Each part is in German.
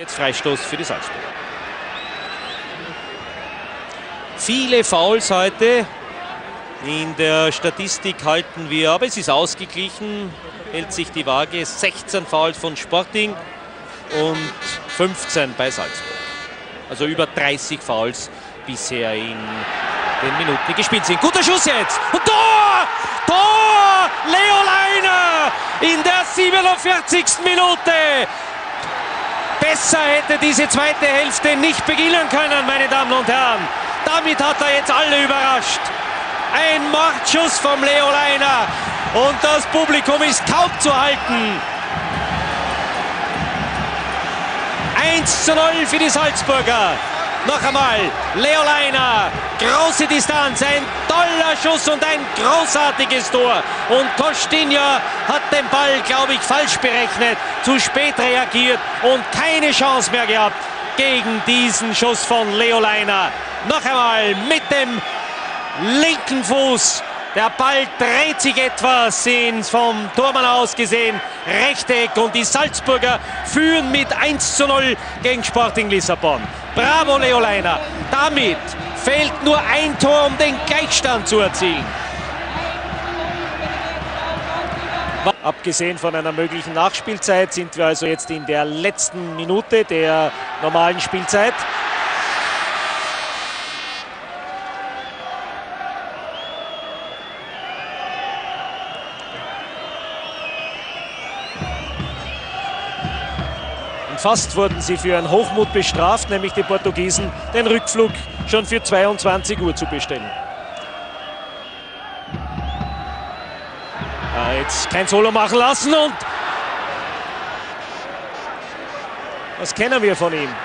Jetzt Freistoß für die Salzburger. Viele Fouls heute. In der Statistik halten wir, aber es ist ausgeglichen, hält sich die Waage. 16 Fouls von Sporting und 15 bei Salzburg. Also über 30 Fouls bisher in den Minuten, die gespielt sind. Guter Schuss jetzt und Tor! Tor! Leo Lainer in der 47. Minute. Besser hätte diese zweite Hälfte nicht beginnen können, meine Damen und Herren. Damit hat er jetzt alle überrascht. Ein Mordschuss vom Leo Lainer und das Publikum ist kaum zu halten. 1:0 für die Salzburger. Noch einmal Leo Lainer, große Distanz, ein toller Schuss und ein großartiges Tor. Und Costinha hat den Ball, glaube ich, falsch berechnet, zu spät reagiert und keine Chance mehr gehabt gegen diesen Schuss von Leo Lainer. Noch einmal mit dem linken Fuß. Der Ball dreht sich etwas vom Tormann aus gesehen. Rechteck und die Salzburger führen mit 1:0 gegen Sporting Lissabon. Bravo Leo Lainer. Damit fehlt nur ein Tor, um den Gleichstand zu erzielen. Abgesehen von einer möglichen Nachspielzeit sind wir also jetzt in der letzten Minute der normalen Spielzeit. Fast wurden sie für einen Hochmut bestraft, nämlich die Portugiesen, den Rückflug schon für 22 Uhr zu bestellen. Jetzt kein Solo machen lassen und was kennen wir von ihm?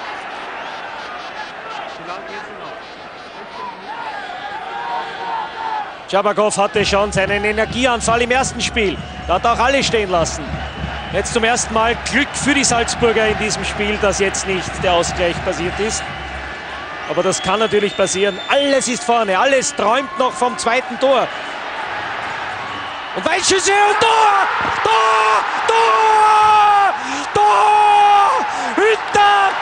Djabakov hatte schon seinen Energieanfall im ersten Spiel. Da hat auch alle stehen lassen. Jetzt zum ersten Mal Glück für die Salzburger in diesem Spiel, dass jetzt nicht der Ausgleich passiert ist. Aber das kann natürlich passieren. Alles ist vorne, alles träumt noch vom zweiten Tor. Und Weitschüsse und Tor! Tor! Tor! Tor! Hütter!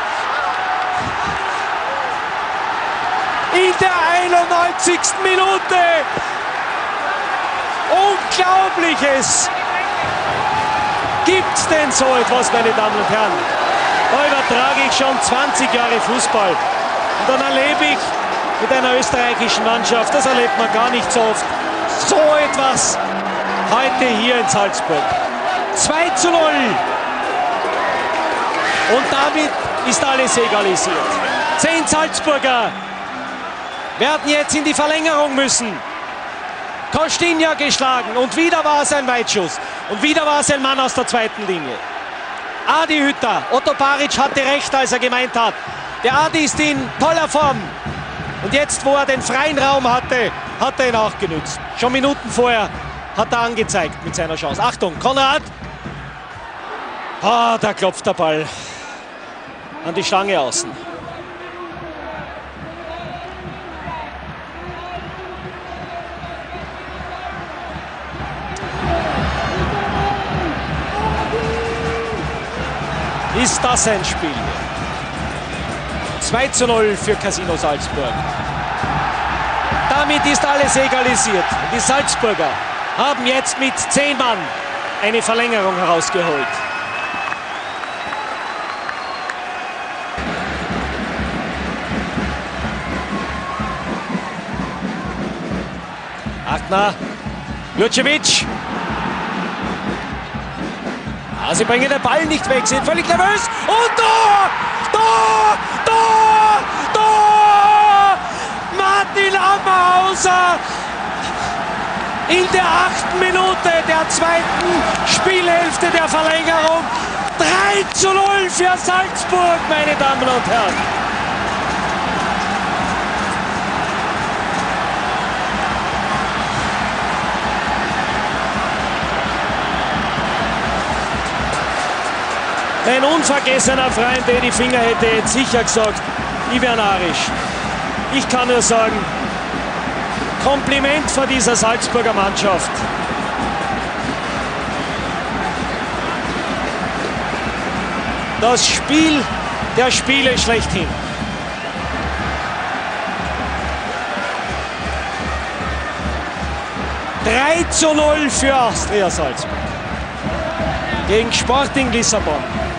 In der 91. Minute! Unglaubliches! Gibt's denn so etwas, meine Damen und Herren? Da übertrage ich schon 20 Jahre Fußball. Und dann erlebe ich mit einer österreichischen Mannschaft, das erlebt man gar nicht so oft, so etwas heute hier in Salzburg. 2:0. Und damit ist alles egalisiert. 10 Salzburger werden jetzt in die Verlängerung müssen. Costinha geschlagen und wieder war es ein Weitschuss. Und wieder war es ein Mann aus der zweiten Linie. Adi Hütter, Otto Baric hatte recht, als er gemeint hat. Der Adi ist in toller Form. Und jetzt, wo er den freien Raum hatte, hat er ihn auch genützt. Schon Minuten vorher hat er angezeigt mit seiner Chance. Achtung, Konrad. Da klopft der Ball an die Stange außen. Ist das ein Spiel? 2:0 für Casino Salzburg. Damit ist alles egalisiert. Die Salzburger haben jetzt mit 10 Mann eine Verlängerung herausgeholt. Achtner, Jurcevic. Sie bringen den Ball nicht weg, sind völlig nervös. Und Tor! Tor! Tor! Tor! Martin Ammerhauser in der 8. Minute der zweiten Spielhälfte der Verlängerung. 3:0 für Salzburg, meine Damen und Herren. Ein unvergessener Freund, Edi Finger, hätte jetzt sicher gesagt, Ivan Arisch. Ich kann nur sagen, Kompliment vor dieser Salzburger Mannschaft. das Spiel der Spiele schlechthin. (3:0 für Austria Salzburg gegen Sporting Lissabon.